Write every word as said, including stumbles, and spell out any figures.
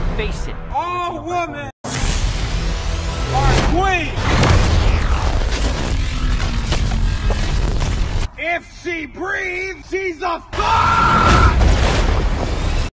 Face it. All women are queens. If she breathes, she's a fuck!